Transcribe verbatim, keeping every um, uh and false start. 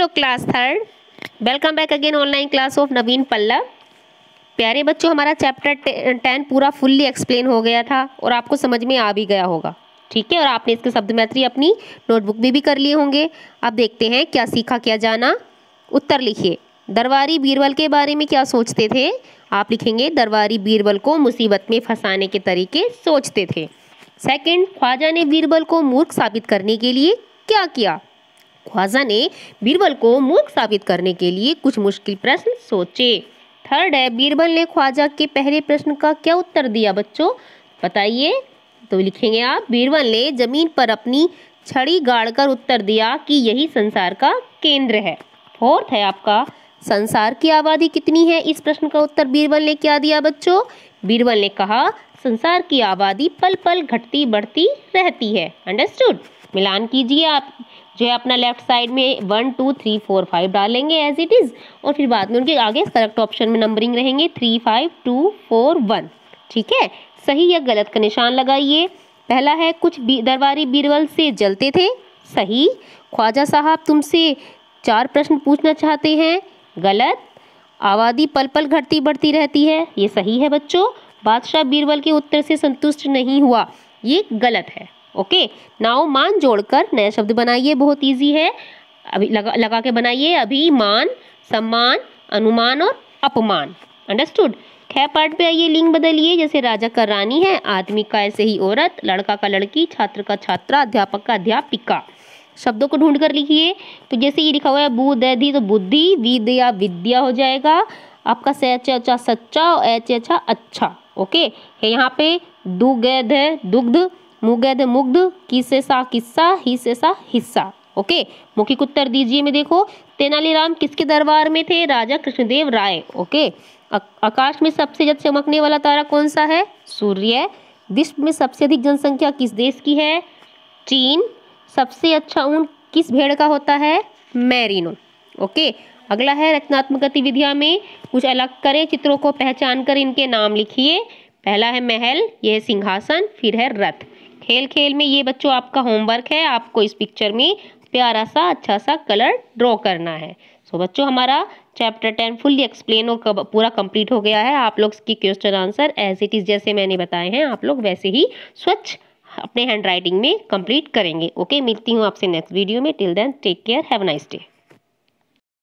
Hello class third, welcome back again online class of Naveen Pallav. प्यारे बच्चों, हमारा चैप्टर टेन पूरा फुल्ली एक्सप्लेन हो गया था और आपको समझ में आ भी गया होगा, ठीक है। और आपने इसके शब्द मैत्री अपनी नोटबुक में भी कर लिए होंगे। अब देखते हैं क्या सीखा क्या जाना। उत्तर लिखिए। दरबारी बीरबल के बारे में क्या सोचते थे? आप लिखेंगे दरबारी बीरबल को मुसीबत में फंसाने के तरीके सोचते थे। सेकंड, ख्वाजा ने बीरबल को मूर्ख साबित करने के लिए क्या किया? ख्वाजा ने बीरबल को मूर्ख साबित करने के लिए कुछ मुश्किल प्रश्न सोचे। थर्ड है, बीरबल ने ख्वाजा के पहले प्रश्न का क्या उत्तर दिया? बच्चों बताइए। तो लिखेंगे आप, बीरबल ने जमीन पर अपनी छड़ी गाड़कर उत्तर दिया कि यही संसार का केंद्र है। फोर्थ है आपका, संसार की आबादी कितनी है? इस प्रश्न का उत्तर बीरबल ने क्या दिया बच्चों? बीरबल ने कहा संसार की आबादी पल पल घटती बढ़ती रहती है। अंडरस्टूड? मिलान कीजिए आप, जो है अपना लेफ्ट साइड में one two three four five डालेंगे एज इट इज, और फिर बाद में उनके आगे करेक्ट ऑप्शन में नंबरिंग रहेंगे three five two four one. ठीक है, सही या गलत का निशान लगाइए। पहला है, कुछ दरबारी बीरबल से जलते थे। सही। ख्वाजा साहब तुमसे चार प्रश्न पूछना चाहते हैं। गलत। आबादी पल पल घटती बढ़ती रहती है, ये सही है बच्चों। बादशाह बीरबल के उत्तर से संतुष्ट नहीं हुआ, ये गलत है। ओके, नाउ मान जोड़कर नया शब्द बनाइए, बहुत इजी है। अभी लगा लगा के बनाइए। अभिमान, सम्मान, अनुमान और अपमान। अंडरस्टूड? ख पार्ट पे आइए, लिंग बदलिए। जैसे राजा का रानी है, आदमी का ऐसे ही औरत, लड़का का लड़की, छात्र का छात्रा, अध्यापक का अध्यापिका। शब्दों को ढूंढ कर लिखिए। तो जैसे ये लिखा हुआ है बुद्धि, तो बुद्धि, विद्या विद्या हो जाएगा आपका। सच अच्छा सच्चा, एच अच्छा अच्छा। ओके, यहाँ पे दुग्ध है दुग्ध, मुग्ध मुग्ध, की से सा किस्सा, ही से सा हिस्सा। ओके, मौखिक उत्तर दीजिए में देखो। तेनालीराम किसके दरबार में थे? राजा कृष्णदेव राय। ओके, आकाश में सबसे ज्यादा चमकने वाला तारा कौन सा है? सूर्य। विश्व में सबसे अधिक जनसंख्या किस देश की है? चीन। सबसे अच्छा ऊन किस भेड़ का होता है? मैरिनो। ओके, अगला है रचनात्मक गतिविधियां में कुछ अलग करें, चित्रों को पहचान कर इनके नाम लिखिए। पहला है महल, यह है सिंहासन, फिर है रथ। खेल खेल में ये बच्चों आपका होमवर्क है, आपको इस पिक्चर में प्यारा सा अच्छा सा कलर ड्रॉ करना है। सो so, बच्चों हमारा चैप्टर टेन फुल्ली एक्सप्लेन और पूरा कंप्लीट हो गया है। आप लोग इसकी question answer as it is जैसे मैंने बताए हैं, आप लोग वैसे ही स्वच्छ अपने हैंड राइटिंग में कंप्लीट करेंगे। ओके, मिलती हूँ आपसे नेक्स्ट वीडियो में। Till then take care, have a nice day.